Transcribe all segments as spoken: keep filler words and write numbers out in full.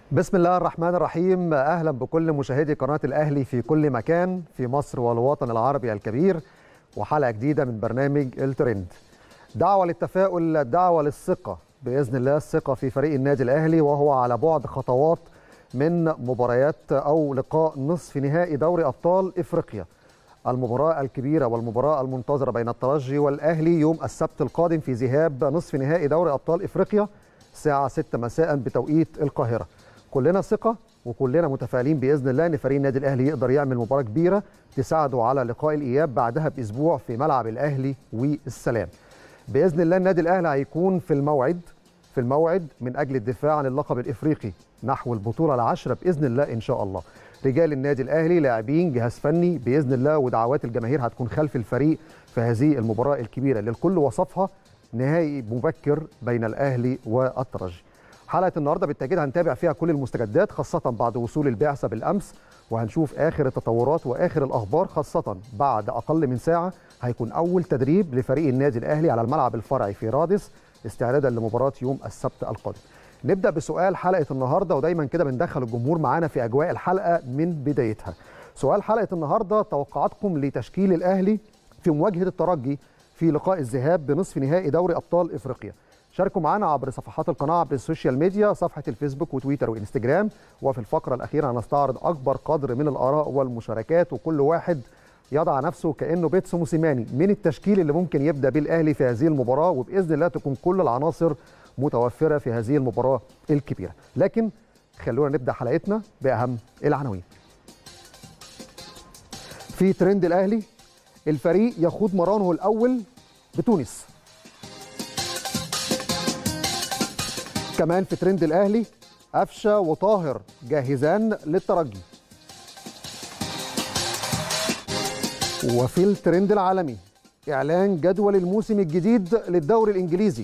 بسم الله الرحمن الرحيم. أهلا بكل مشاهدي قناة الأهلي في كل مكان في مصر والوطن العربي الكبير، وحلقة جديدة من برنامج الترند. دعوة للتفاؤل، دعوة للثقة بإذن الله، الثقة في فريق النادي الأهلي وهو على بعد خطوات من مباريات أو لقاء نصف نهائي دوري أبطال إفريقيا. المباراة الكبيرة والمباراة المنتظرة بين الترجي والأهلي يوم السبت القادم في ذهاب نصف نهائي دوري أبطال إفريقيا الساعة ستة مساء بتوقيت القاهرة. كلنا ثقة وكلنا متفائلين بإذن الله أن فريق النادي الأهلي يقدر يعمل مباراة كبيرة تساعده على لقاء الإياب بعدها بأسبوع في ملعب الأهلي والسلام. بإذن الله النادي الأهلي هيكون في الموعد في الموعد من أجل الدفاع عن اللقب الإفريقي نحو البطولة العاشرة بإذن الله إن شاء الله. رجال النادي الأهلي لاعبين، جهاز فني بإذن الله، ودعوات الجماهير هتكون خلف الفريق في هذه المباراة الكبيرة اللي الكل وصفها نهائي مبكر بين الأهلي والترجي. حلقة النهارده بالتأكيد هنتابع فيها كل المستجدات، خاصة بعد وصول البعثة بالأمس، وهنشوف آخر التطورات وآخر الأخبار، خاصة بعد أقل من ساعة هيكون أول تدريب لفريق النادي الأهلي على الملعب الفرعي في رادس استعدادا لمباراة يوم السبت القادم. نبدأ بسؤال حلقة النهارده، ودايما كده بندخل الجمهور معانا في أجواء الحلقة من بدايتها. سؤال حلقة النهارده: توقعاتكم لتشكيل الأهلي في مواجهة الترجي في لقاء الذهاب بنصف نهائي دوري أبطال إفريقيا. شاركوا معنا عبر صفحات القناة عبر السوشيال ميديا، صفحة الفيسبوك وتويتر وإنستجرام، وفي الفقرة الأخيرة هنستعرض أكبر قدر من الآراء والمشاركات، وكل واحد يضع نفسه كأنه بيتسو موسيماني من التشكيل اللي ممكن يبدأ به الأهلي في هذه المباراة، وبإذن الله تكون كل العناصر متوفرة في هذه المباراة الكبيرة. لكن خلونا نبدأ حلقتنا بأهم العناوين. في ترند الأهلي: الفريق يخوض مرانه الأول بتونس. كمان في ترند الأهلي: قفشة وطاهر جاهزان للترجي. وفي الترند العالمي: إعلان جدول الموسم الجديد للدوري الإنجليزي.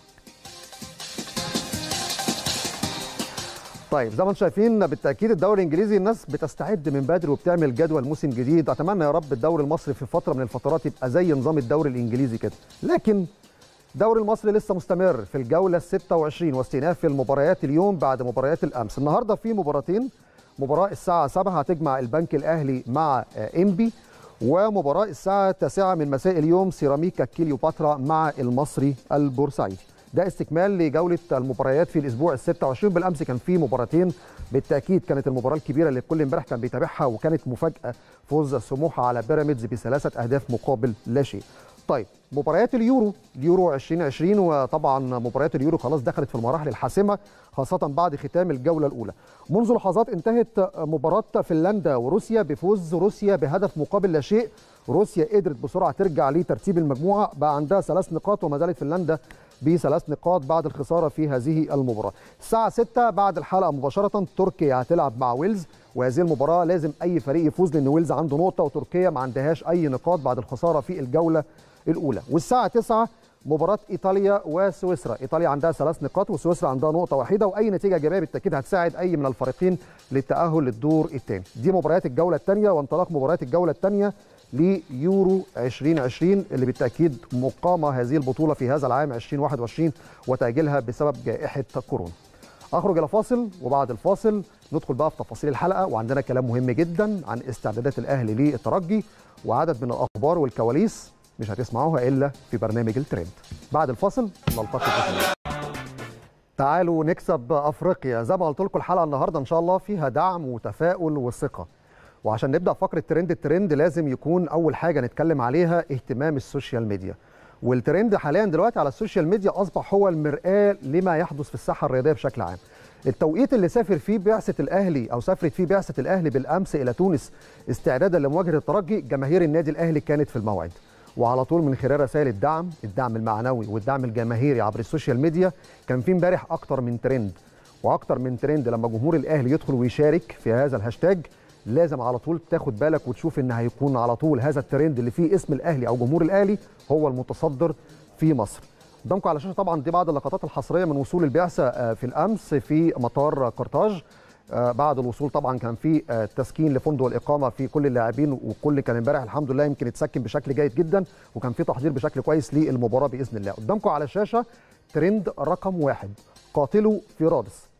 طيب زي ما انتم شايفين بالتأكيد الدوري الإنجليزي الناس بتستعد من بدري وبتعمل جدول موسم جديد. أتمنى يا رب الدوري المصري في فترة من الفترات يبقى زي نظام الدوري الإنجليزي كده، لكن الدوري المصري لسه مستمر في الجولة الستة وعشرين واستئناف المباريات اليوم بعد مباريات الأمس. النهارده في مباراتين: مباراة الساعة سبعة هتجمع البنك الأهلي مع إنبي، ومباراة الساعة التاسعة من مساء اليوم سيراميكا كليوباترا مع المصري البورسعيدي. ده استكمال لجولة المباريات في الأسبوع الستة وعشرين. بالأمس كان في مباراتين بالتأكيد، كانت المباراة الكبيرة اللي الكل امبارح كان بيتابعها، وكانت مفاجأة فوز سموحة على بيراميدز بثلاثة أهداف مقابل لا شيء. طيب مباريات اليورو اليورو ألفين وعشرين، وطبعا مباريات اليورو خلاص دخلت في المراحل الحاسمه خاصه بعد ختام الجوله الاولى. منذ لحظات انتهت مباراه فنلندا وروسيا بفوز روسيا بهدف مقابل لا شيء. روسيا قدرت بسرعه ترجع لترتيب المجموعه، بقى عندها ثلاث نقاط، وما زالت فنلندا بثلاث نقاط بعد الخساره في هذه المباراه. الساعه ستة بعد الحلقه مباشره تركيا هتلعب مع ويلز، وهذه المباراه لازم اي فريق يفوز لان ويلز عنده نقطه وتركيا ما عندهاش اي نقاط بعد الخساره في الجوله الاولى. والساعه تسعة مباراه ايطاليا وسويسرا. ايطاليا عندها ثلاث نقاط وسويسرا عندها نقطه واحده، واي نتيجه ايجابيه بالتاكيد هتساعد اي من الفريقين للتاهل للدور الثاني. دي مباريات الجوله الثانيه وانطلاق مباريات الجوله الثانيه ليورو ألفين وعشرين اللي بالتاكيد مقامه هذه البطوله في هذا العام ألفين وواحد وعشرين وتاجيلها بسبب جائحه كورونا. اخرج الى فاصل، وبعد الفاصل ندخل بقى في تفاصيل الحلقه، وعندنا كلام مهم جدا عن استعدادات الاهلي للترجي وعدد من الاخبار والكواليس مش هتسمعوها الا في برنامج الترند. بعد الفاصل نلتقي بكم. تعالوا نكسب افريقيا. زي ما قلت لكم الحلقه النهارده ان شاء الله فيها دعم وتفاؤل وثقه. وعشان نبدا فقره ترند الترند لازم يكون اول حاجه نتكلم عليها اهتمام السوشيال ميديا. والترند حاليا دلوقتي على السوشيال ميديا اصبح هو المرآة لما يحدث في الساحه الرياضيه بشكل عام. التوقيت اللي سافر فيه بعثه الاهلي او سافرت فيه بعثه الاهلي بالامس الى تونس استعدادا لمواجهه الترجي، جماهير النادي الاهلي كانت في الموعد، وعلى طول من خلال رسائل الدعم الدعم المعنوي والدعم الجماهيري عبر السوشيال ميديا. كان في امبارح اكتر من ترند واكتر من ترند. لما جمهور الاهلي يدخل ويشارك في هذا الهاشتاج لازم على طول تاخد بالك وتشوف ان هيكون على طول هذا الترند اللي فيه اسم الاهلي او جمهور الاهلي هو المتصدر في مصر. قدامكم على الشاشه طبعا دي بعض اللقطات الحصريه من وصول البعثه في الامس في مطار قرطاج. بعد الوصول طبعا كان في تسكين لفندق الاقامه في كل اللاعبين، وكل كان امبارح الحمد لله يمكن اتسكن بشكل جيد جدا، وكان في تحضير بشكل كويس للمباراه باذن الله. قدامكم على الشاشه ترند رقم واحد: قاتلوا في رادس.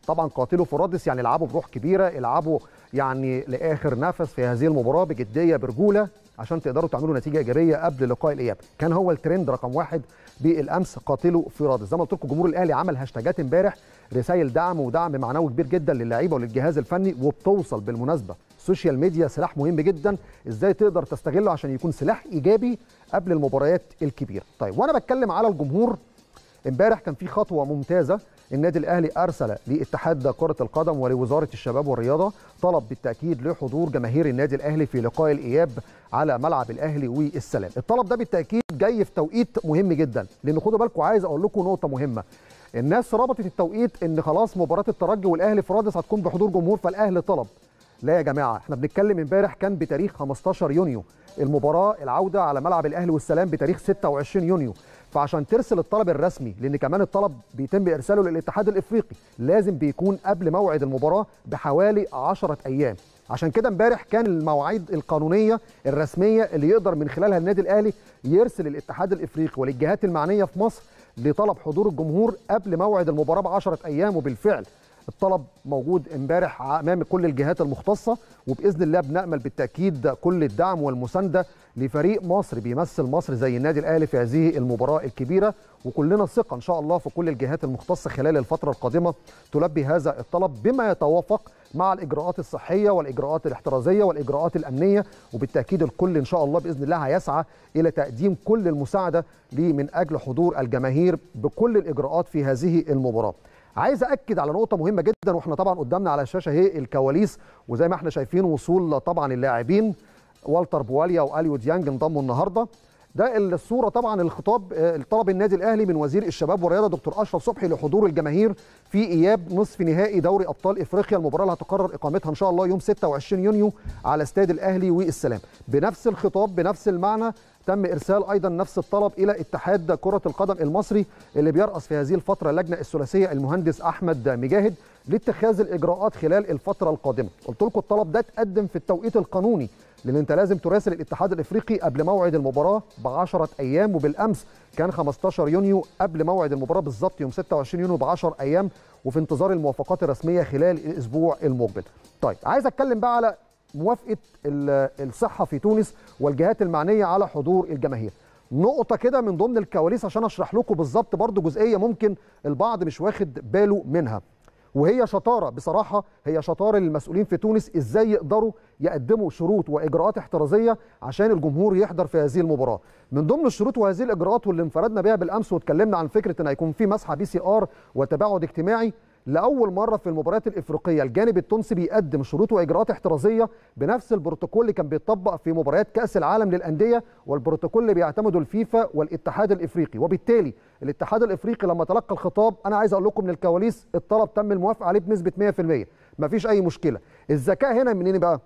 طبعا قاتلوا في رادس يعني العبوا بروح كبيره، العبوا يعني لاخر نفس في هذه المباراه بجديه برجوله عشان تقدروا تعملوا نتيجه ايجابيه قبل لقاء الاياب. كان هو الترند رقم واحد بالامس قاتلوا في رادس. زي ما قلت لكم جمهور الاهلي عمل هاشتاجات امبارح، رسائل دعم ودعم معنوي كبير جدا للاعيبه وللجهاز الفني، وبتوصل بالمناسبه. السوشيال ميديا سلاح مهم جدا، ازاي تقدر تستغله عشان يكون سلاح ايجابي قبل المباريات الكبيره. طيب وانا بتكلم على الجمهور، امبارح كان في خطوه ممتازه. النادي الاهلي ارسل لاتحاد كره القدم ولوزاره الشباب والرياضه طلب بالتاكيد لحضور جماهير النادي الاهلي في لقاء الاياب على ملعب الاهلي والسلام. الطلب ده بالتاكيد جاي في توقيت مهم جدا، لان خدوا بالكم عايز اقول لكم نقطه مهمه. الناس ربطت التوقيت ان خلاص مباراه الترجي والاهلي في رادس هتكون بحضور جمهور فالاهلي طلب. لا يا جماعه، احنا بنتكلم امبارح كان بتاريخ خمستاشر يونيو، المباراه العوده على ملعب الاهلي والسلام بتاريخ ستة وعشرين يونيو. فعشان ترسل الطلب الرسمي، لان كمان الطلب بيتم ارساله للاتحاد الافريقي، لازم بيكون قبل موعد المباراه بحوالي عشرة ايام. عشان كده امبارح كان المواعيد القانونيه الرسميه اللي يقدر من خلالها النادي الاهلي يرسل الاتحاد الافريقي وللجهات المعنيه في مصر لطلب حضور الجمهور قبل موعد المباراه ب عشرة ايام. وبالفعل الطلب موجود امبارح امام كل الجهات المختصه، وباذن الله بنامل بالتاكيد كل الدعم والمسانده لفريق مصر بيمثل مصر زي النادي الاهلي في هذه المباراه الكبيره. وكلنا ثقه ان شاء الله في كل الجهات المختصه خلال الفتره القادمه تلبي هذا الطلب بما يتوافق مع الاجراءات الصحيه والاجراءات الاحترازيه والاجراءات الامنيه. وبالتاكيد الكل ان شاء الله باذن الله هيسعى الى تقديم كل المساعده ليه من اجل حضور الجماهير بكل الاجراءات في هذه المباراه. عايز اكد على نقطه مهمه جدا، واحنا طبعا قدامنا على الشاشه اهي الكواليس، وزي ما احنا شايفين وصول طبعا اللاعبين والتر بواليا واليو ديانج انضموا النهارده. ده الصوره طبعا الخطاب طلب النادي الاهلي من وزير الشباب والرياضه دكتور اشرف صبحي لحضور الجماهير في اياب نصف نهائي دوري ابطال افريقيا، المباراه اللي هتقرر اقامتها ان شاء الله يوم ستة وعشرين يونيو على استاد الاهلي والسلام. بنفس الخطاب بنفس المعنى تم ارسال ايضا نفس الطلب الى اتحاد كره القدم المصري اللي بيرأس في هذه الفتره اللجنه الثلاثيه المهندس احمد مجاهد لاتخاذ الاجراءات خلال الفتره القادمه. قلت لكم الطلب ده اتقدم في التوقيت القانوني، لان انت لازم تراسل الاتحاد الافريقي قبل موعد المباراه ب عشرة ايام، وبالامس كان خمستاشر يونيو قبل موعد المباراه بالظبط يوم ستة وعشرين يونيو ب عشرة ايام، وفي انتظار الموافقات الرسميه خلال الاسبوع المقبل. طيب عايز اتكلم بقى على موافقه الصحه في تونس والجهات المعنيه على حضور الجماهير. نقطه كده من ضمن الكواليس عشان اشرح لكم بالظبط برضو جزئيه ممكن البعض مش واخد باله منها، وهي شطاره بصراحه، هي شطاره للمسؤولين في تونس ازاي يقدروا يقدموا شروط واجراءات احترازيه عشان الجمهور يحضر في هذه المباراه. من ضمن الشروط وهذه الاجراءات واللي انفردنا بها بالامس واتكلمنا عن فكره ان هيكون في مسحه بي سي ار وتباعد اجتماعي، لاول مره في المباريات الافريقيه الجانب التونسي بيقدم شروط واجراءات احترازيه بنفس البروتوكول اللي كان بيتطبق في مباريات كاس العالم للانديه والبروتوكول اللي بيعتمده الفيفا والاتحاد الافريقي. وبالتالي الاتحاد الافريقي لما تلقى الخطاب، انا عايز اقول لكم من الكواليس الطلب تم الموافقه عليه بنسبه مية في المية، مفيش اي مشكله. الذكاء هنا منين بقى؟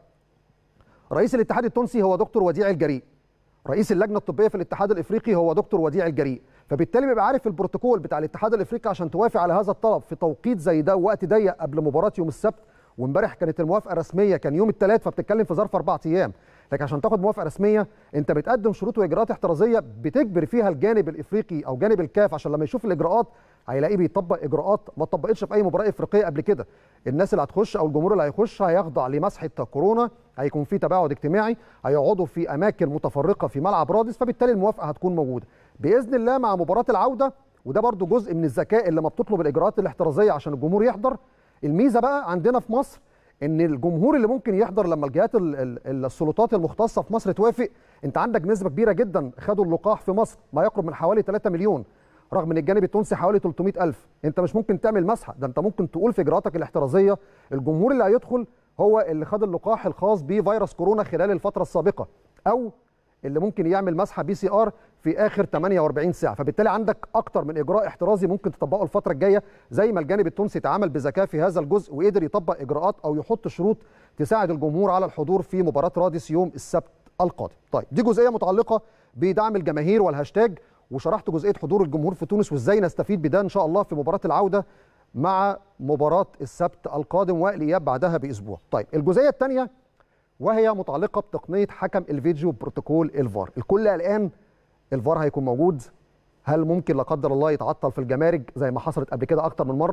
رئيس الاتحاد التونسي هو دكتور وديع الجريء، رئيس اللجنه الطبيه في الاتحاد الافريقي هو دكتور وديع الجريء، فبالتالي بيبقى عارف البروتوكول بتاع الاتحاد الافريقي عشان توافق على هذا الطلب في توقيت زي ده ووقت ضيق قبل مباراه يوم السبت. وامبارح كانت الموافقه الرسميه كان يوم الثلاث، فبتتكلم في ظرف اربع ايام. لكن عشان تاخد موافقه رسميه انت بتقدم شروط واجراءات احترازيه بتجبر فيها الجانب الافريقي او جانب الكاف عشان لما يشوف الاجراءات هيلاقيه بيطبق اجراءات ما اتطبقتش في اي مباراه افريقيه قبل كده. الناس اللي هتخش او الجمهور اللي هيخش هيخضع لمسحه كورونا، هيكون في تباعد اجتماعي، هيقعدوا في اماكن متفرقه في ملعب رادس، فبالتالي الموافقه هتكون موجوده باذن الله مع مباراه العوده. وده برضو جزء من الذكاء اللي لما بتطلب الاجراءات الاحترازيه عشان الجمهور يحضر. الميزه بقى عندنا في مصر ان الجمهور اللي ممكن يحضر لما الجهات السلطات المختصه في مصر توافق، انت عندك نسبه كبيره جدا خدوا اللقاح في مصر ما يقرب من حوالي ثلاثة مليون، رغم ان الجانب التونسي حوالي ثلاثمائة ألف. انت مش ممكن تعمل مسحه، ده انت ممكن تقول في اجراءاتك الاحترازيه الجمهور اللي هيدخل هو اللي خد اللقاح الخاص بفيروس كورونا خلال الفتره السابقه، او اللي ممكن يعمل مسحه بي سي ار في اخر ثمانية وأربعين ساعه. فبالتالي عندك اكتر من اجراء احترازي ممكن تطبقه الفتره الجايه، زي ما الجانب التونسي تعامل بذكاء في هذا الجزء وقدر يطبق اجراءات او يحط شروط تساعد الجمهور على الحضور في مباراه رادس يوم السبت القادم. طيب دي جزئيه متعلقه بدعم الجماهير والهاشتاج، وشرحت جزئيه حضور الجمهور في تونس وازاي نستفيد بده ان شاء الله في مباراه العوده مع مباراه السبت القادم والاياب بعدها باسبوع. طيب الجزئيه الثانيه وهي متعلقه بتقنيه حكم الفيديو بروتوكول الفار. الكل قلقان الفار هيكون موجود، هل ممكن لا قدر الله يتعطل في الجمارك زي ما حصلت قبل كده اكتر من مره؟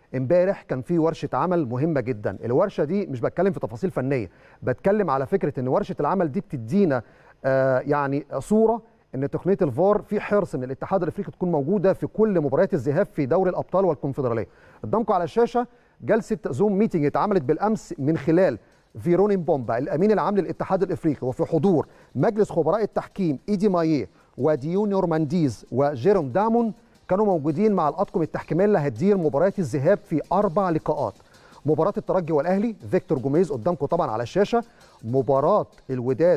امبارح كان في ورشه عمل مهمه جدا. الورشه دي مش بتكلم في تفاصيل فنيه، بتكلم على فكره ان ورشه العمل دي بتدينا آه يعني صوره ان تقنيه الفار في حرص من الاتحاد الافريقي تكون موجوده في كل مباريات الذهاب في دوري الابطال والكونفدراليه. قدامكم على الشاشه جلسه زوم ميتنج اتعملت بالامس من خلال فيرونين بومبا الامين العام للاتحاد الافريقي، وفي حضور مجلس خبراء التحكيم ايدي مايه وديو نورمانديز وجيروم دامون. كانوا موجودين مع الاطقم التحكيميه اللي هتدير مباريات الذهاب في اربع لقاءات. مباراه الترجي والاهلي فيكتور جوميز قدامكم طبعا على الشاشه. مباراه الوداد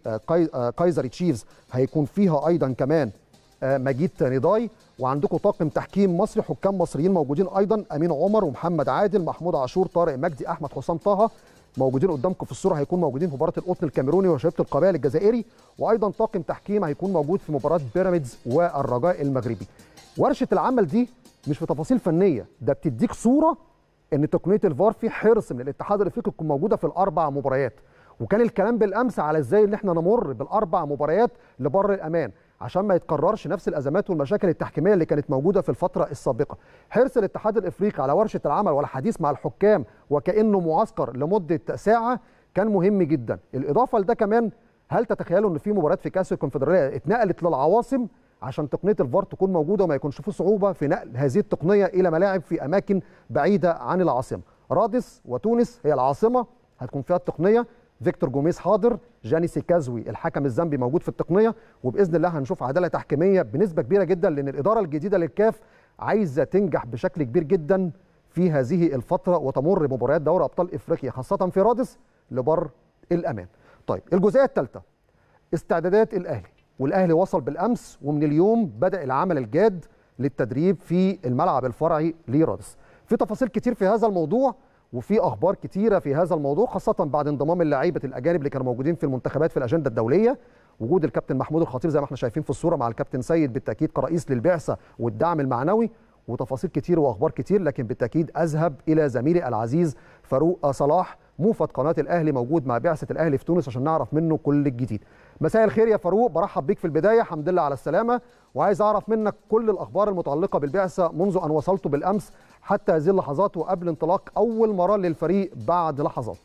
وكايزر تشيفز هيكون فيها ايضا كمان مجيد نضاي، وعندكم طاقم تحكيم مصري، حكام مصريين موجودين ايضا، امين عمر ومحمد عادل، محمود عاشور، طارق مجدي، احمد حسام طه موجودين قدامكم في الصوره. هيكون موجودين في مباراه القطن الكاميروني وشبيبه القبائل الجزائري، وايضا طاقم تحكيم هيكون موجود في مباراه بيراميدز والرجاء المغربي. ورشه العمل دي مش في تفاصيل فنيه، ده بتديك صوره ان تقنيه الفار في حرص من الاتحاد الافريقي تكون موجوده في الاربع مباريات. وكان الكلام بالامس على ازاي ان احنا نمر بالاربع مباريات لبر الامان عشان ما يتكررش نفس الازمات والمشاكل التحكيميه اللي كانت موجوده في الفتره السابقه. حرص الاتحاد الافريقي على ورشه العمل والحديث مع الحكام وكانه معسكر لمده ساعه كان مهم جدا. الاضافه لده كمان، هل تتخيلوا ان في مباريات في كاس الكونفدراليه اتنقلت للعواصم عشان تقنيه الفار تكون موجوده وما يكونش فيه صعوبه في نقل هذه التقنيه الى ملاعب في اماكن بعيده عن العاصمه؟ رادس وتونس هي العاصمه، هتكون فيها التقنيه. فيكتور جوميز حاضر، جاني سيكازوي الحكم الزامبي موجود في التقنيه، وباذن الله هنشوف عداله تحكيميه بنسبه كبيره جدا، لان الاداره الجديده للكاف عايزه تنجح بشكل كبير جدا في هذه الفتره وتمر مباريات دوري ابطال افريقيا خاصه في رادس لبر الامان. طيب الجزئيه الثالثه استعدادات الاهلي، والاهلي وصل بالامس ومن اليوم بدا العمل الجاد للتدريب في الملعب الفرعي لرادس. في تفاصيل كتير في هذا الموضوع وفي اخبار كتيره في هذا الموضوع، خاصه بعد انضمام اللعيبه الاجانب اللي كانوا موجودين في المنتخبات في الاجنده الدوليه. وجود الكابتن محمود الخطيب زي ما احنا شايفين في الصوره مع الكابتن سيد بالتاكيد كرئيس للبعثه والدعم المعنوي، وتفاصيل كتير واخبار كتير. لكن بالتاكيد اذهب الى زميلي العزيز فاروق صلاح موفد قناه الاهلي موجود مع بعثه الاهلي في تونس عشان نعرف منه كل الجديد. مساء الخير يا فاروق، برحب بيك في البدايه، الحمد لله على السلامه، وعايز اعرف منك كل الاخبار المتعلقه بالبعثه منذ ان وصلت بالامس حتى هذه اللحظات وقبل انطلاق اول مران للفريق بعد لحظات.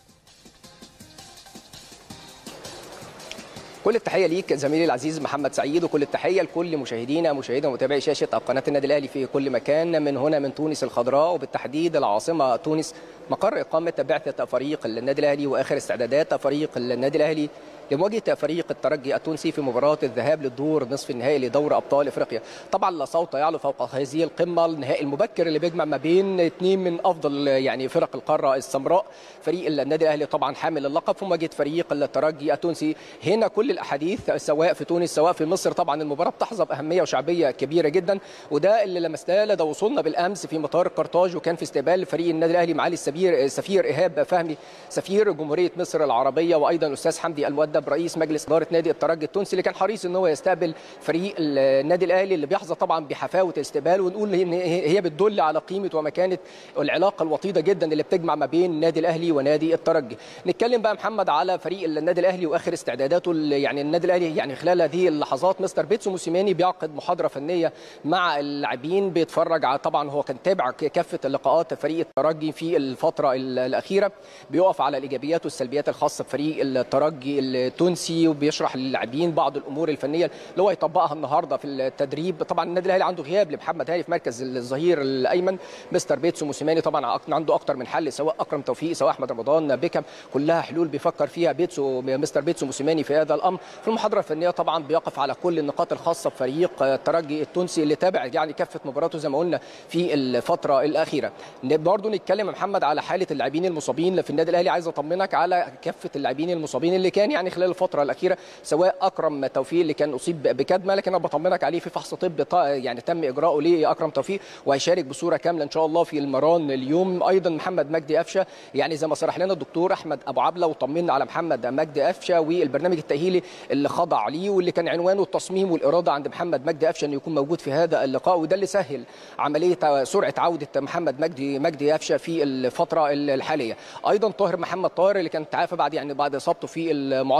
كل التحيه ليك زميلي العزيز محمد سعيد، وكل التحيه لكل مشاهدينا مشاهدينا ومتابعي شاشه قناه النادي الاهلي في كل مكان من هنا من تونس الخضراء، وبالتحديد العاصمه تونس مقر اقامه بعثه فريق النادي الاهلي واخر استعدادات فريق النادي الاهلي لمواجهه فريق الترجي التونسي في مباراه الذهاب للدور نصف النهائي لدوري ابطال افريقيا. طبعا لا صوت يعلو فوق هذه القمه، النهائي المبكر اللي بيجمع ما بين اثنين من افضل يعني فرق القاره السمراء. فريق النادي الاهلي طبعا حامل اللقب في مواجهه فريق الترجي التونسي. هنا كل الاحاديث سواء في تونس سواء في مصر، طبعا المباراه بتحظى باهميه وشعبيه كبيره جدا، وده اللي لمسناه لدى وصولنا بالامس في مطار قرطاج، وكان في استقبال فريق النادي الاهلي معالي السفير سفير ايهاب فهمي سفير جمهوريه مصر العربيه، وايضا الاستاذ حمدي المؤدب رئيس مجلس اداره نادي الترجي التونسي اللي كان حريص ان هو يستقبل فريق النادي الاهلي اللي بيحظى طبعا بحفاوه الاستقبال، ونقول ان هي بتدل على قيمه ومكانه العلاقه الوطيده جدا اللي بتجمع ما بين النادي الاهلي ونادي الترجي. نتكلم بقى محمد على فريق النادي الاهلي واخر استعداداته. يعني النادي الاهلي يعني خلال هذه اللحظات مستر بيتسو موسيماني بيعقد محاضره فنيه مع اللاعبين، بيتفرج على طبعا هو كان تابع كافه اللقاءات فريق الترجي في الفتره الاخيره، بيقف على الايجابيات والسلبيات الخاصه بفريق الترجي التونسي، وبيشرح للاعبين بعض الامور الفنيه اللي هو يطبقها النهارده في التدريب. طبعا النادي الاهلي عنده غياب لمحمد هاني في مركز الظهير الايمن، مستر بيتسو موسيماني طبعا عنده اكتر من حل، سواء اكرم توفيق سواء احمد رمضان بيكم، كلها حلول بيفكر فيها بيتسو مستر بيتسو موسيماني في هذا الامر. في المحاضره الفنيه طبعا بيقف على كل النقاط الخاصه بفريق الترجي التونسي اللي تابع يعني كافه مباراته زي ما قلنا في الفتره الاخيره. برضه نتكلم محمد على حاله اللاعبين المصابين في النادي الاهلي، عايز اطمنك على كافه اللاعبين المصابين اللي كان يعني خلال الفتره الاخيره، سواء اكرم توفيق اللي كان اصيب بكدمه لكن انا بطمنك عليه في فحص طبي يعني تم اجراؤه لاكرم توفيق وهيشارك بصوره كامله ان شاء الله في المران اليوم. ايضا محمد مجدي قفشه يعني زي ما صرح لنا الدكتور احمد ابو عبله وطمنا على محمد مجدي قفشه والبرنامج التاهيلي اللي خضع ليه واللي كان عنوانه التصميم والاراده عند محمد مجدي قفشه انه يكون موجود في هذا اللقاء، وده اللي سهل عمليه سرعه عوده محمد مجدي مجدي قفشه في الفتره الحاليه. ايضا طاهر محمد طاهر اللي كان تعافى بعد يعني بعد اصابته في المعسكر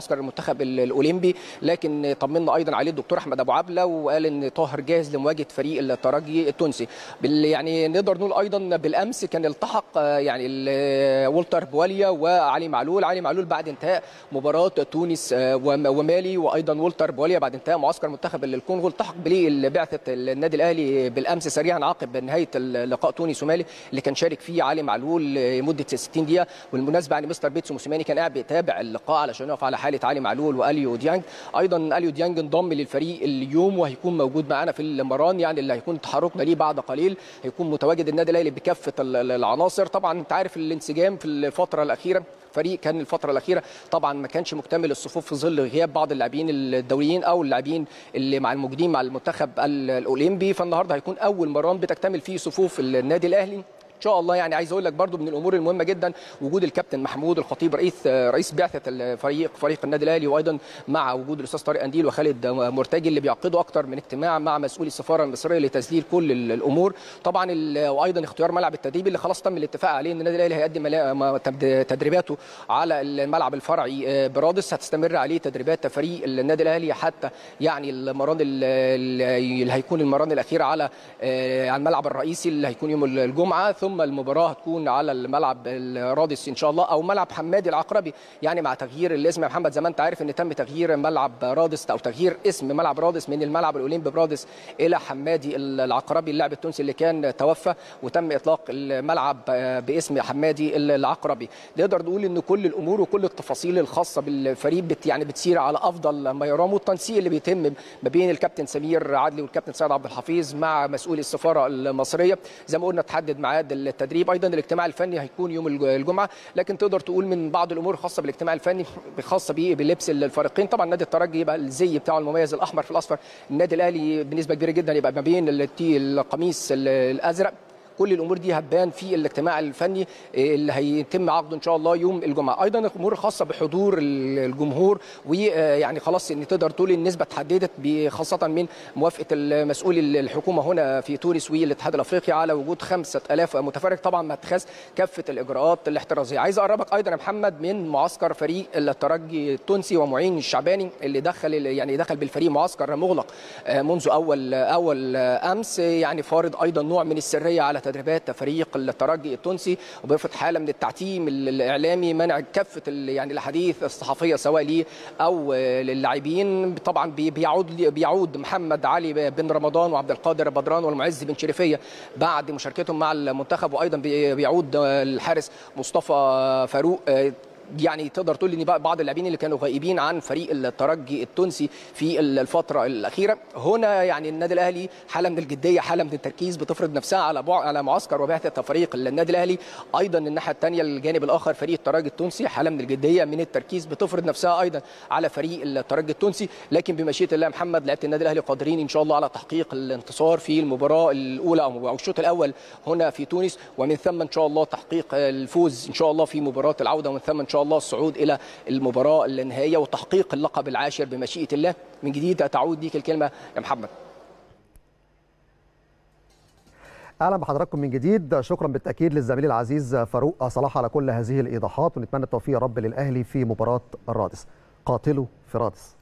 معسكر المنتخب الاولمبي، لكن طمنا ايضا عليه الدكتور احمد ابو عبله وقال ان طاهر جاهز لمواجهه فريق الترجي التونسي. يعني نقدر نقول ايضا بالامس كان التحق يعني والتر بواليا وعلي معلول، علي معلول بعد انتهاء مباراه تونس ومالي، وايضا والتر بواليا بعد انتهاء معسكر منتخب الكونغو التحق ببعثه النادي الاهلي بالامس سريعا عقب نهايه لقاء تونس ومالي اللي كان شارك فيه علي معلول لمده ستين دقيقه. والمناسبه يعني مستر بيتسو موسيماني كان قاعد بيتابع اللقاء علشان يقف على حاله علي معلول واليو ديانج. ايضا اليو ديانج انضم للفريق اليوم وهيكون موجود معانا في المران، يعني اللي هيكون تحركنا ليه بعد قليل هيكون متواجد النادي الاهلي بكافه العناصر. طبعا انت عارف الانسجام في الفتره الاخيره، فريق كان الفتره الاخيره طبعا ما كانش مكتمل الصفوف في ظل غياب بعض اللاعبين الدوليين او اللاعبين اللي مع الموجودين مع المنتخب الاولمبي، فالنهارده هيكون اول مران بتكتمل فيه صفوف النادي الاهلي ان شاء الله. يعني عايز اقول لك برضو من الامور المهمه جدا وجود الكابتن محمود الخطيب رئيس رئيس بعثه الفريق فريق النادي الاهلي، وايضا مع وجود الاستاذ طارق انديل وخالد مرتجي اللي بيعقدوا اكثر من اجتماع مع مسؤولي السفاره المصريه لتسجيل كل الامور. طبعا وايضا اختيار ملعب التدريب اللي خلاص تم الاتفاق عليه ان النادي الاهلي هيقدم تدريباته على الملعب الفرعي برادس، هتستمر عليه تدريبات فريق النادي الاهلي حتى يعني المران اللي هيكون المران الاخيره على على الملعب الرئيسي اللي هيكون يوم الجمعه، ثم المباراه هتكون على الملعب الرادس ان شاء الله او ملعب حمادي العقربي. يعني مع تغيير الاسم يا محمد زي ما انت عارف ان تم تغيير ملعب رادس او تغيير اسم ملعب رادس من الملعب الاولمبي برادس الى حمادي العقربي اللاعب التونسي اللي كان توفى، وتم اطلاق الملعب باسم حمادي العقربي. نقدر نقول ان كل الامور وكل التفاصيل الخاصه بالفريق بت يعني بتسير على افضل ما يرام، والتنسيق اللي بيتم ما بين الكابتن سمير عدلي والكابتن سيد عبد الحفيظ مع مسؤولي السفاره المصريه. زي ما قلنا تحدد ميعاد التدريب، ايضا الاجتماع الفني هيكون يوم الجمعه، لكن تقدر تقول من بعض الامور الخاصه بالاجتماع الفني خاصه بيه بلبس الفريقين. طبعا نادي الترجي يبقى الزي بتاعه المميز الاحمر في الاصفر، النادي الاهلي بنسبه كبيره جدا يبقى ما بين القميص الازرق. كل الامور دي هتبان في الاجتماع الفني اللي هيتم عقده ان شاء الله يوم الجمعه. ايضا الامور الخاصه بحضور الجمهور، ويعني خلاص ان تقدر تقول النسبه اتحددت خاصه من موافقه المسؤول الحكومه هنا في تونس والاتحاد الافريقي على وجود خمسة آلاف متفرج، طبعا مع اتخاذ كافه الاجراءات الاحترازيه. عايز اقربك ايضا يا محمد من معسكر فريق الترجي التونسي ومعين الشعباني اللي دخل يعني دخل بالفريق معسكر مغلق منذ اول اول امس، يعني فارض ايضا نوع من السريه على تدريبات فريق الترجي التونسي، وبيفرض حاله من التعتيم الاعلامي، منع كافه يعني الاحاديث الصحفيه سواء ليه او للاعبين. طبعا بيعود بيعود محمد علي بن رمضان وعبد القادر بدران والمعز بن شريفيه بعد مشاركتهم مع المنتخب، وايضا بيعود الحارس مصطفى فاروق. يعني تقدر تقول ان بعض اللاعبين اللي كانوا غائبين عن فريق الترجي التونسي في الفتره الاخيره. هنا يعني النادي الاهلي حاله من الجديه، حاله من التركيز بتفرض نفسها على على معسكر وبعثه فريق النادي الاهلي. ايضا الناحيه الثانيه الجانب الاخر فريق الترجي التونسي حاله من الجديه من التركيز بتفرض نفسها ايضا على فريق الترجي التونسي. لكن بمشيئه الله محمد لعيبه النادي الاهلي قادرين ان شاء الله على تحقيق الانتصار في المباراه الاولى او الشوط الاول هنا في تونس، ومن ثم ان شاء الله تحقيق الفوز ان شاء الله في مباراه العوده، ومن ثم ان شاء الله الصعود الى المباراه النهائيه وتحقيق اللقب العاشر بمشيئه الله. من جديد تعود ليك الكلمه يا محمد. اهلا بحضراتكم من جديد، شكرا بالتاكيد للزميل العزيز فاروق صلاح على كل هذه الايضاحات، ونتمنى التوفيق يا رب للاهلي في مباراه الرادس. قاتلوا في رادس.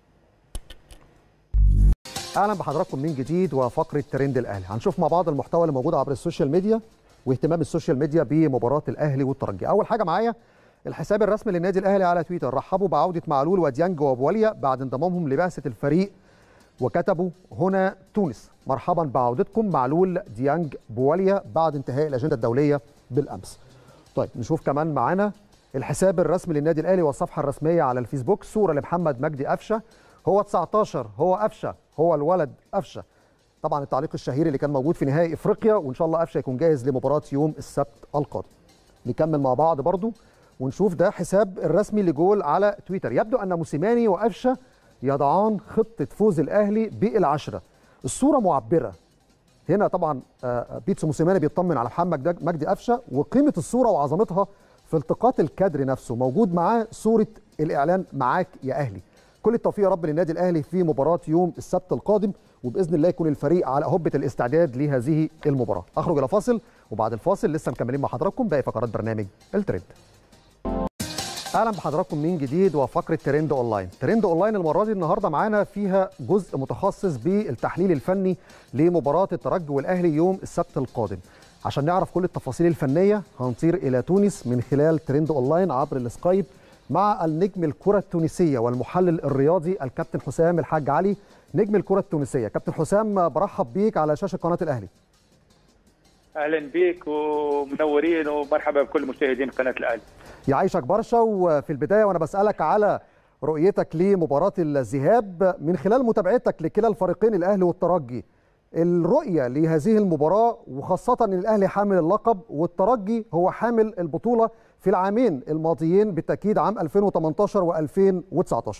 اهلا بحضراتكم من جديد وفقره ترند الاهلي. هنشوف مع بعض المحتوى اللي موجود عبر السوشيال ميديا واهتمام السوشيال ميديا بمباراه الاهلي والترجي. اول حاجه معايا الحساب الرسمي للنادي الاهلي على تويتر، رحبوا بعوده معلول وديانج وبواليا بعد انضمامهم لبعثه الفريق، وكتبوا هنا تونس مرحبا بعودتكم معلول ديانج بواليا بعد انتهاء الاجنده الدوليه بالامس. طيب نشوف كمان معانا الحساب الرسمي للنادي الاهلي والصفحه الرسميه على الفيسبوك، صوره لمحمد مجدي قفشه، هو تسعتاشر، هو قفشه، هو الولد قفشه. طبعا التعليق الشهير اللي كان موجود في نهائي افريقيا، وان شاء الله قفشه يكون جاهز لمباراه يوم السبت القادم. نكمل مع بعض برضو ونشوف ده حساب الرسمي لجول على تويتر، يبدو ان موسيماني وقفشه يضعان خطه فوز الاهلي بالعشره. الصوره معبره هنا طبعا. بيتسو موسيماني بيطمن على محمد مجدي قفشه، وقيمه الصوره وعظمتها في التقاط الكادر نفسه، موجود معاه صوره الاعلان معاك يا اهلي. كل التوفيق يا رب للنادي الاهلي في مباراه يوم السبت القادم، وباذن الله يكون الفريق على هبه الاستعداد لهذه المباراه. اخرج الى فاصل، وبعد الفاصل لسه مكملين مع حضراتكم باقي فقرات برنامج الترند. اهلا بحضراتكم من جديد وفقره ترند اونلاين. ترند اونلاين المره دي النهارده معانا فيها جزء متخصص بالتحليل الفني لمباراه الترجي والاهلي يوم السبت القادم. عشان نعرف كل التفاصيل الفنيه هنطير الى تونس من خلال ترند اونلاين عبر السكايب مع النجم الكره التونسيه والمحلل الرياضي الكابتن حسام الحاج علي، نجم الكره التونسيه. كابتن حسام برحب بيك على شاشه قناه الاهلي. اهلا بيك ومنورين ومرحبا بكل مشاهدين قناه الاهلي. يعيشك برشا. وفي البدايه وانا بسالك على رؤيتك لمباراه الذهاب من خلال متابعتك لكلا الفريقين الاهلي والترجي، الرؤيه لهذه المباراه وخاصه ان الاهلي حامل اللقب والترجي هو حامل البطوله في العامين الماضيين بالتاكيد عام ألفين وثمانية عشر و2019.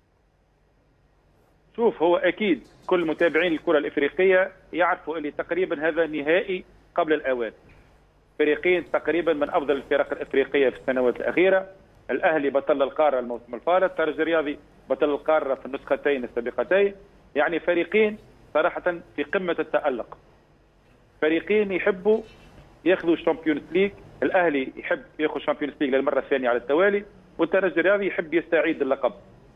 شوف، هو اكيد كل متابعين الكره الافريقيه يعرفوا اللي تقريبا هذا نهائي قبل الاوان. فريقين تقريبا من افضل الفرق الافريقيه في السنوات الاخيره. الاهلي بطل القاره الموسم الفارط، الترجي الرياضي بطل القاره في النسختين السابقتين. يعني فريقين صراحه في قمه التالق. فريقين يحبوا ياخذوا الشامبيونز ليج، الاهلي يحب ياخذ الشامبيونز ليج للمره الثانيه على التوالي، والترجي الرياضي يحب يستعيد اللقب.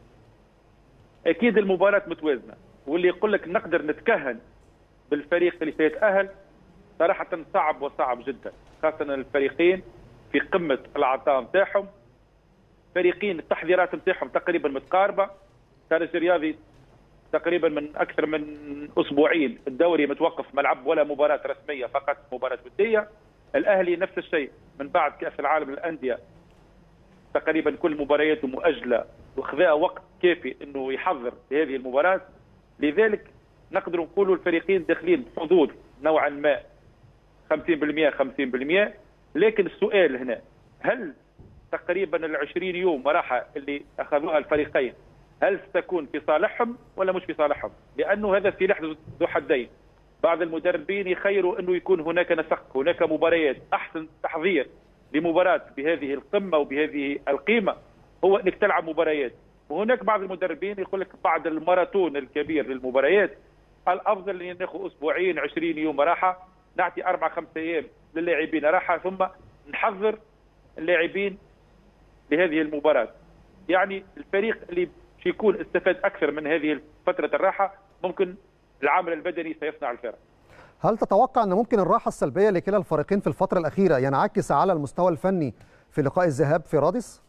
اكيد المباراه متوازنه، واللي يقول لك نقدر نتكهن بالفريق اللي سيتاهل صراحه صعب وصعب جدا، خاصه الفريقين في قمه العطاء نتاعهم. فريقين التحضيرات نتاعهم تقريبا متقاربه. الترجي الرياضي تقريبا من اكثر من اسبوعين الدوري متوقف، ملعب ولا مباراه رسميه، فقط مباراه وديه. الاهلي نفس الشيء، من بعد كاس العالم للانديه تقريبا كل مبارياته مؤجله وخذا وقت كافي انه يحضر لهذه المباراه. لذلك نقدر نقولوا الفريقين داخلين بحظوظ نوعا ما خمسين بالمئة خمسين بالمئة. لكن السؤال هنا، هل تقريبا العشرين يوم راحه اللي اخذوها الفريقين هل ستكون في صالحهم ولا مش في صالحهم؟ لانه هذا سلاح ذو حدين. بعض المدربين يخيروا انه يكون هناك نسق، هناك مباريات. احسن تحضير لمباراه بهذه القمه وبهذه القيمه هو انك تلعب مباريات. وهناك بعض المدربين يقول لك بعد الماراثون الكبير للمباريات الافضل ان ناخذ اسبوعين عشرين يوم راحه، نعطي اربع خمس ايام للاعبين راحه، ثم نحضر اللاعبين لهذه المباراه. يعني الفريق اللي يكون استفاد اكثر من هذه فتره الراحه ممكن العامل البدني سيصنع الفرق. هل تتوقع ان ممكن الراحه السلبيه لكلا الفريقين في الفتره الاخيره ينعكس على المستوى الفني في لقاء الذهاب في رادس؟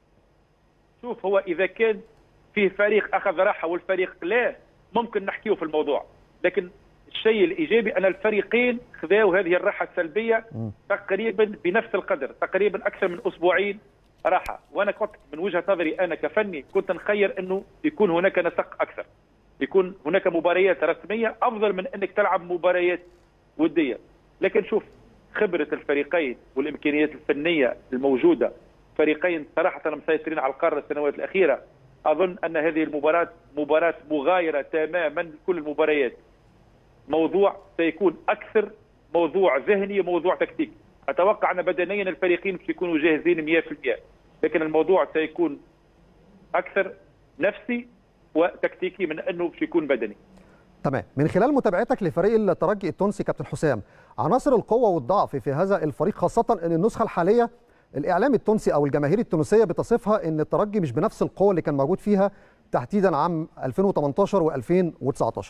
شوف، هو اذا كان فيه فريق اخذ راحه والفريق لا ممكن نحكيه في الموضوع، لكن الشيء الايجابي ان الفريقين خذاوا هذه الراحه السلبيه تقريبا بنفس القدر، تقريبا اكثر من اسبوعين راحه. وانا كنت من وجهه نظري انا كفني كنت نخير انه يكون هناك نسق اكثر، يكون هناك مباريات رسميه افضل من انك تلعب مباريات وديه. لكن شوف، خبره الفريقين والامكانيات الفنيه الموجوده، فريقين صراحه مسيطرين على القاره السنوات الاخيره. اظن ان هذه المباراه مباراه مغايره تماما لكل المباريات. موضوع سيكون اكثر موضوع ذهني وموضوع تكتيكي. اتوقع ان بدنيا الفريقين مش يكونوا جاهزين مئة بالمئة، لكن الموضوع سيكون اكثر نفسي وتكتيكي من انه مش يكون بدني. تمام. من خلال متابعتك لفريق الترجي التونسي كابتن حسام، عناصر القوه والضعف في هذا الفريق، خاصه ان النسخه الحاليه الاعلام التونسي او الجماهير التونسيه بتصفها ان الترجي مش بنفس القوه اللي كان موجود فيها تحديدا عام ألفين وثمانية عشر وألفين وتسعة عشر.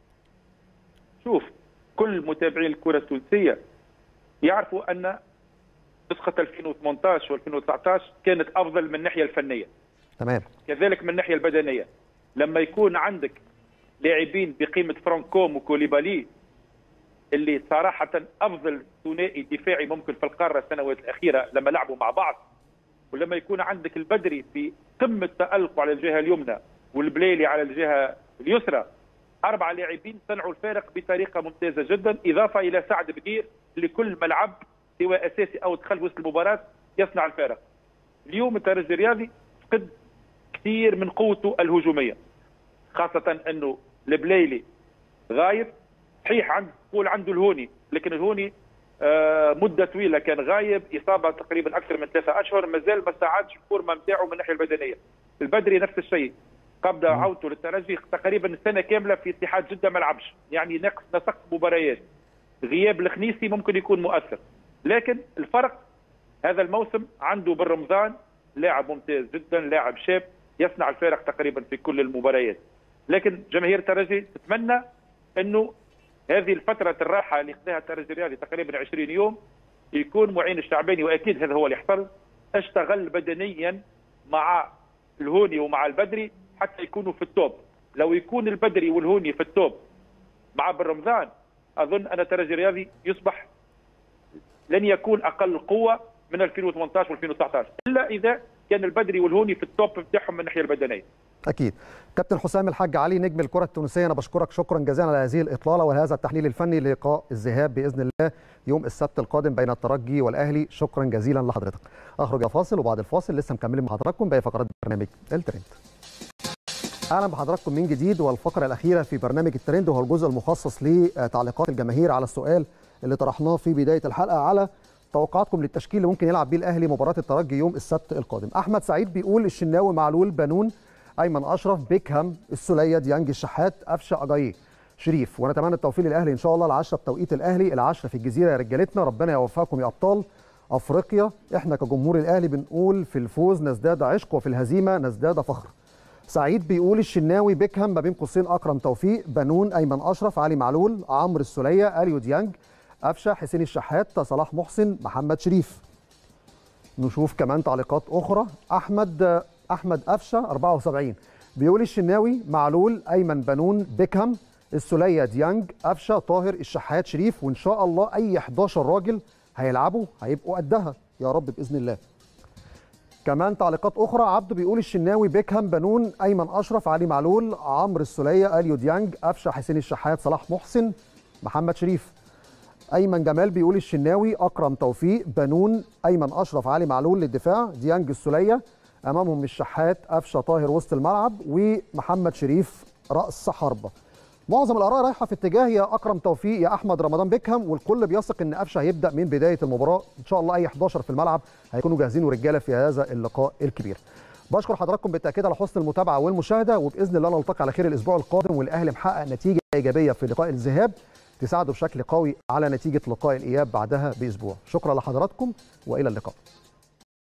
شوف، كل متابعين الكره التونسيه يعرفوا ان نسخه ألفين وثمانية عشر وألفين وتسعة عشر كانت افضل من الناحيه الفنيه. تمام. كذلك من الناحيه البدنيه، لما يكون عندك لاعبين بقيمه فرانكوم وكوليبالي اللي صراحه افضل ثنائي دفاعي ممكن في القاره السنوات الاخيره لما لعبوا مع بعض، ولما يكون عندك البدري في قمه تالقه على الجهه اليمنى والبليلي على الجهه اليسرى، اربعه لاعبين صنعوا الفارق بطريقه ممتازه جدا، اضافه الى سعد بقير لكل ملعب سواء اساسي او دخل وسط المباراه يصنع الفارق. اليوم الترجي الرياضي فقد كثير من قوته الهجوميه، خاصه انه البليلي غايب. صحيح عند قول عنده الهوني، لكن الهوني آه مده طويله كان غايب، اصابه تقريبا اكثر من ثلاثة اشهر، مازال ما استعادش الفورمه نتاعو من الناحيه البدنيه. البدري نفس الشيء، قبل عودته للترجي تقريبا السنه كامله في اتحاد جده ما لعبش، يعني ناقص نسق مباريات. غياب الخنيسي ممكن يكون مؤثر، لكن الفرق هذا الموسم عنده بالرمضان لاعب ممتاز جدا، لاعب شاب يصنع الفارق تقريبا في كل المباريات. لكن جماهير الترجي تتمنى انه هذه الفتره الراحه اللي قضاها الترجي الرياضي تقريبا عشرين يوم يكون معين الشعباني، واكيد هذا هو اللي حصل، اشتغل بدنيا مع الهوني ومع البدري حتى يكونوا في التوب. لو يكون البدري والهوني في التوب مع بن رمضان اظن ان الترجي الرياضي يصبح لن يكون اقل قوه من ألفين وثمانية عشر وألفين وتسعة عشر الا اذا كان البدري والهوني في التوب بتاعهم من الناحيه البدنيه. اكيد. كابتن حسام الحاج علي نجم الكره التونسيه، انا بشكرك شكرا جزيلا على هذه الاطلاله وهذا التحليل الفني للقاء الذهاب باذن الله يوم السبت القادم بين الترجي والاهلي. شكرا جزيلا لحضرتك. اخرج الى فاصل وبعد الفاصل لسه مكملين مع حضراتكم باقي فقرات برنامج الترند. اهلا بحضراتكم من جديد، والفقره الاخيره في برنامج الترند وهو الجزء المخصص لتعليقات الجماهير على السؤال اللي طرحناه في بدايه الحلقه على توقعاتكم للتشكيل اللي ممكن يلعب بيه الاهلي مباراه الترجي يوم السبت القادم. احمد سعيد بيقول الشناوي، معلول، بنون، ايمن اشرف، بيكهام، السوليه، ديانج، الشحات، قفشه، اجاييه، شريف. ونتمنى التوفيق للاهلي ان شاء الله. العشره بتوقيت الاهلي، العشره في الجزيره يا رجالتنا. ربنا يوفقكم يا ابطال افريقيا. احنا كجمهور الاهلي بنقول في الفوز نزداد عشق وفي الهزيمه نزداد فخر. سعيد بيقول الشناوي، بيكهام، ما بين قوسين اكرم توفيق، بنون، ايمن اشرف، علي معلول، عمرو السوليه، اليو ديانج، قفشه، حسين الشحات، صلاح محسن، محمد شريف. نشوف كمان تعليقات اخرى. احمد احمد قفشه أربعة وسبعين بيقول الشناوي، معلول، ايمن، بنون، بيكهام، السوليه، ديانج، قفشه، طاهر، الشحات، شريف. وان شاء الله اي حداشر راجل هيلعبوا هيبقوا قدها يا رب باذن الله. كمان تعليقات اخرى. عبده بيقول الشناوي، بيكهام، بنون، ايمن اشرف، علي معلول، عمرو السوليه، اليو ديانج، قفشه، حسين الشحات، صلاح محسن، محمد شريف. ايمن جمال بيقول الشناوي، اكرم توفيق، بنون، ايمن اشرف، علي معلول للدفاع، ديانج، السوليه، امامهم الشحات، قفشه، طاهر وسط الملعب، ومحمد شريف راس حربه. معظم الاراء رايحه في اتجاه يا اكرم توفيق يا احمد رمضان بيكهام، والكل بيثق ان قفشه هيبدا من بدايه المباراه. ان شاء الله اي حداشر في الملعب هيكونوا جاهزين ورجاله في هذا اللقاء الكبير. بشكر حضراتكم بالتاكيد على حسن المتابعه والمشاهده، وباذن الله نلتقي على خير الاسبوع القادم والاهلي محقق نتيجه ايجابيه في لقاء الذهاب تساعده بشكل قوي على نتيجه لقاء الاياب بعدها باسبوع. شكرا لحضراتكم والى اللقاء.